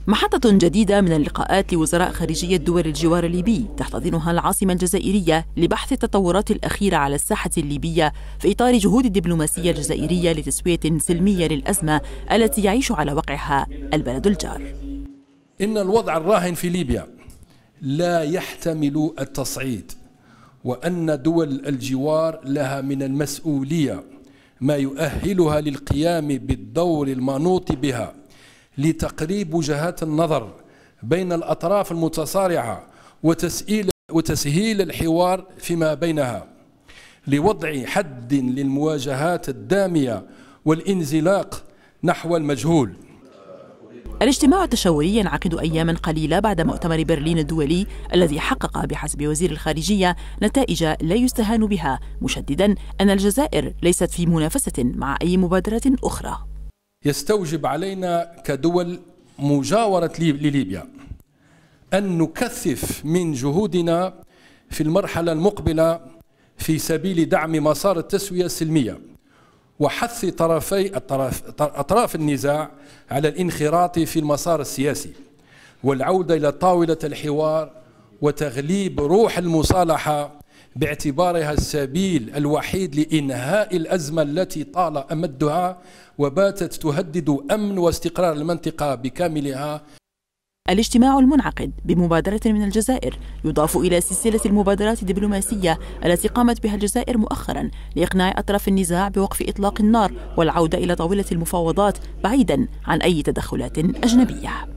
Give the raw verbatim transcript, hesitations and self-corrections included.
محطة جديدة من اللقاءات لوزراء خارجية دول الجوار الليبي تحتضنها العاصمة الجزائرية لبحث التطورات الأخيرة على الساحة الليبية في إطار جهود الدبلوماسية الجزائرية لتسوية سلمية للأزمة التي يعيش على وقعها البلد الجار. إن الوضع الراهن في ليبيا لا يحتمل التصعيد، وأن دول الجوار لها من المسؤولية ما يؤهلها للقيام بالدور المنوط بها لتقريب وجهات النظر بين الأطراف المتصارعة وتسهيل وتسهيل الحوار فيما بينها لوضع حد للمواجهات الدامية والانزلاق نحو المجهول. الاجتماع التشاوري ينعقد أياما قليلة بعد مؤتمر برلين الدولي الذي حقق بحسب وزير الخارجية نتائج لا يستهان بها، مشددا أن الجزائر ليست في منافسة مع أي مبادرة أخرى. يستوجب علينا كدول مجاورة لليبيا أن نكثف من جهودنا في المرحلة المقبلة في سبيل دعم مسار التسوية السلمية وحث طرفي الطرف أطراف النزاع على الانخراط في المسار السياسي والعودة إلى طاولة الحوار وتغليب روح المصالحة باعتبارها السبيل الوحيد لإنهاء الأزمة التي طال أمدها وباتت تهدد أمن واستقرار المنطقة بكاملها. الاجتماع المنعقد بمبادرة من الجزائر يضاف إلى سلسلة المبادرات الدبلوماسية التي قامت بها الجزائر مؤخرا لإقناع أطراف النزاع بوقف إطلاق النار والعودة إلى طاولة المفاوضات بعيدا عن أي تدخلات أجنبية.